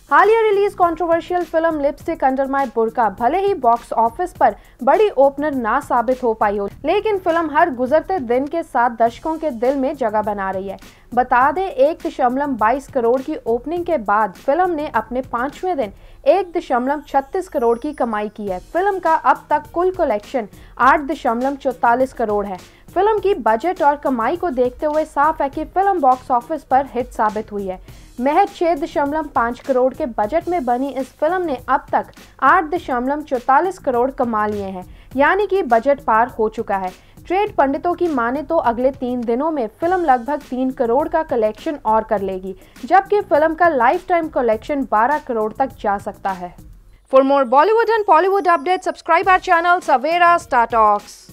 हालिया release controversial film Lipstick Under My Burkha भले ही बॉक्स ऑफिस पर बड़ी ओपनर ना साबित हो पाई हो, लेकिन फिल्म हर गुजरते दिन के साथ दर्शकों के दिल में जगह बना रही है। बता दें 1.22 करोड़ की ओपनिंग के बाद फिल्म ने अपने 5वें दिन 1.36 करोड़ की कमाई की है। फिल्म का अब तक कुल कलेक्शन 8.44 करोड़ है। फिल्म की बजट और कमाई को देखते हुए साफ है कि फिल्म बॉक्स ऑफिस पर हिट साबित हुई है। महज 6.5 करोड़ के बजट में बनी इस फिल्म ने अब तक 8.44 करोड़ कमा लिए हैं, यानी कि बजट पार हो चुका है। ट्रेड पंडितों की माने तो अगले 3 दिनों में फिल्म लगभग 3 करोड़ का कलेक्शन और कर लेगी, जबकि फिल्म का लाइफ टाइम कलेक्शन 12 करोड़ तक जा सकता है। For more Bollywood and Bollywood update, subscribe our channel Savera Star talks.